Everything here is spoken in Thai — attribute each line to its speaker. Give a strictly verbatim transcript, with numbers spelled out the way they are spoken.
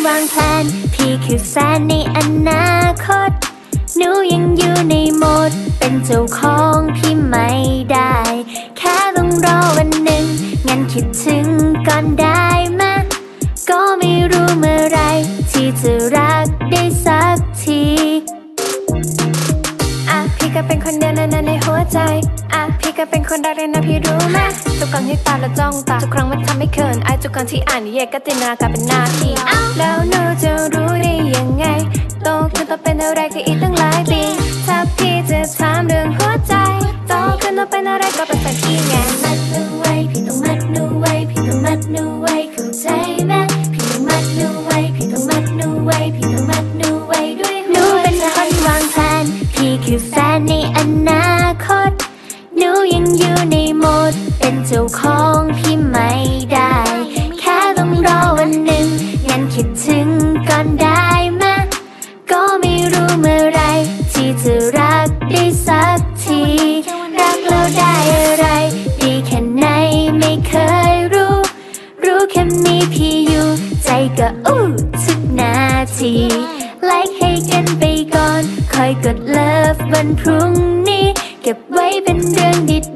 Speaker 1: วางแผนพี่คือแฟนในอนาคตหนูยังอยู่ในโหมดเป็นเจ้าของพี่ไม่ได้แค่ต้องรอวันหนึ่งงั้นคิดถึงก่อนได้มะก็ไม่รู้เมื่อไรที่จะรักได้สักทีอ่ะพี่ก็เป็นคนเดียวนั้นในหัวใจอ่ะพี่ก็เป็นคนรักเลยนะพี่รู้ไหมทุกครั้งที่ตาและจ้องตาทุกครั้งมันทำให้เขินไอทุกครั้งที่อ่านนิยายก็จินตนาการเป็นหน้าที่แล้วหนูจะรู้ได้ยังไงโตขึ้นต้องเป็นอะไรก็อีกตั้งหลายปีถ้าพี่จะถามเรื่องหัวใจโตขึ้นต้องเป็นอะไรก็เป็นแฟนพี่ไงมัดหนูไว้พี่ต้องมัดหนูไว้พี่ต้องมัดหนูไว้เข้าใจไหมพี่ต้องมัดหนูไว้พี่ต้องมัดหนูไว้พี่ต้องมัดหนูไว้ด้วยหัวใจหนูเป็นคนวางแผนพี่คือแฟนในอนาคตหนูยังอยู่ในโหมดเป็นเจ้าของพี่ไม่ได้แค่ต้องรอวันหนึ่งงั้นคิดถึงก่อนได้มะก็ไม่รู้เมื่อไรที่จะรักได้สักทีรักแล้วได้อะไรดีแค่ไหนไม่เคยรู้รู้แค่มีพี่อยู่ใจก็อู้ทุกนาทีไลค์ให้กันไปก่อนคอยกดเลิฟวันพรุ่งนี้เก็บไว้เป็นเรื่องดี